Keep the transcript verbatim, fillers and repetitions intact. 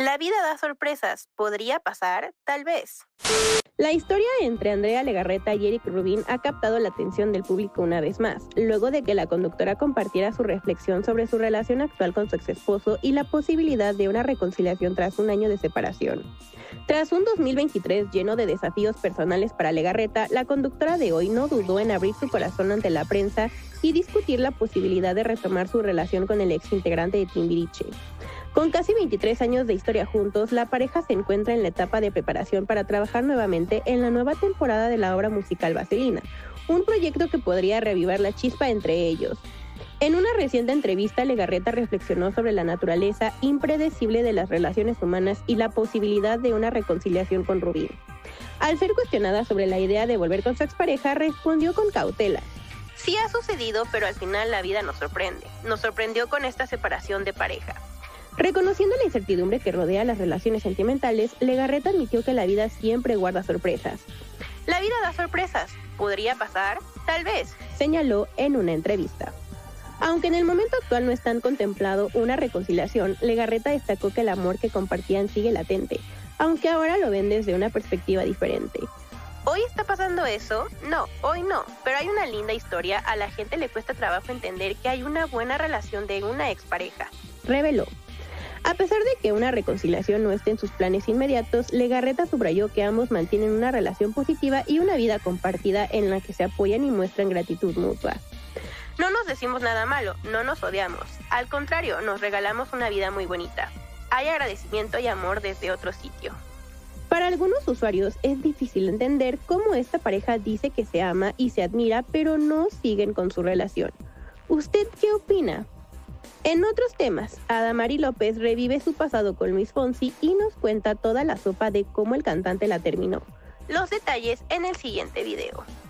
La vida da sorpresas. ¿Podría pasar? Tal vez. La historia entre Andrea Legarreta y Eric Rubin ha captado la atención del público una vez más, luego de que la conductora compartiera su reflexión sobre su relación actual con su exesposo y la posibilidad de una reconciliación tras un año de separación. Tras un dos mil veintitrés lleno de desafíos personales para Legarreta, la conductora de hoy no dudó en abrir su corazón ante la prensa y discutir la posibilidad de retomar su relación con el ex integrante de Timbiriche. Con casi veintitrés años de historia juntos, la pareja se encuentra en la etapa de preparación para trabajar nuevamente en la nueva temporada de la obra musical Vaselina, un proyecto que podría reavivar la chispa entre ellos. En una reciente entrevista, Legarreta reflexionó sobre la naturaleza impredecible de las relaciones humanas y la posibilidad de una reconciliación con Rubin. Al ser cuestionada sobre la idea de volver con su expareja, respondió con cautela. Sí ha sucedido, pero al final la vida nos sorprende. Nos sorprendió con esta separación de pareja. Reconociendo la incertidumbre que rodea las relaciones sentimentales, Legarreta admitió que la vida siempre guarda sorpresas. La vida da sorpresas. ¿Podría pasar? Tal vez, señaló en una entrevista. Aunque en el momento actual no están contemplado una reconciliación, Legarreta destacó que el amor que compartían sigue latente, aunque ahora lo ven desde una perspectiva diferente. ¿Hoy está pasando eso? No, hoy no, pero hay una linda historia. A la gente le cuesta trabajo entender que hay una buena relación de una expareja, reveló. A pesar de que una reconciliación no esté en sus planes inmediatos, Legarreta subrayó que ambos mantienen una relación positiva y una vida compartida en la que se apoyan y muestran gratitud mutua. No nos decimos nada malo, no nos odiamos. Al contrario, nos regalamos una vida muy bonita. Hay agradecimiento y amor desde otro sitio. Para algunos usuarios es difícil entender cómo esta pareja dice que se ama y se admira, pero no siguen con su relación. ¿Usted qué opina? En otros temas, Adamari López revive su pasado con Luis Fonsi y nos cuenta toda la sopa de cómo el cantante la terminó. Los detalles en el siguiente video.